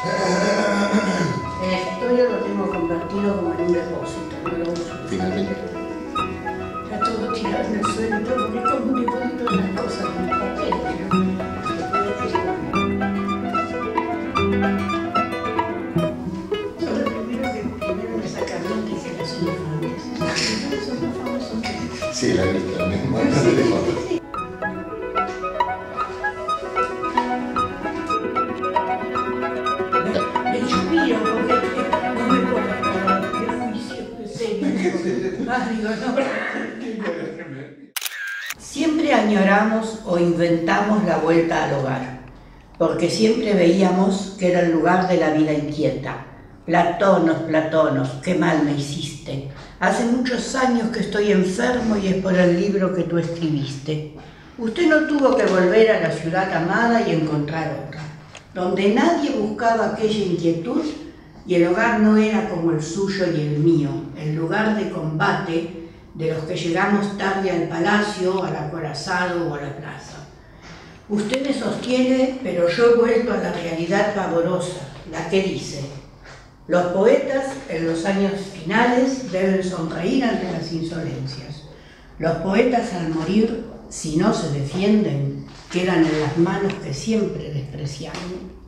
El escritorio lo tengo convertido como en un depósito, no lo uso. Finalmente. Está todo tirado en el suelo, porque es como un depósito de las cosas, de los papeles, ¿no? Son los primeros que me sacan notas que son infames. Son los famosos. Sí, la he visto también. Bastante de fotos. Me chupío porque no me puedo acordar de juicio, de serio. Ay, digo, no. Siempre añoramos o inventamos la vuelta al hogar, porque siempre veíamos que era el lugar de la vida inquieta. Platonos, Platonos, qué mal me hiciste. Hace muchos años que estoy enfermo y es por el libro que tú escribiste. Usted no tuvo que volver a la ciudad amada y encontrar otra, donde nadie buscaba aquella inquietud y el hogar no era como el suyo y el mío, el lugar de combate de los que llegamos tarde al palacio, al acorazado o a la plaza. Usted me sostiene, pero yo he vuelto a la realidad pavorosa, la que dice: los poetas en los años finales deben sonreír ante las insolencias. Los poetas al morir, si no se defienden, quedan en las manos que siempre despreciaron.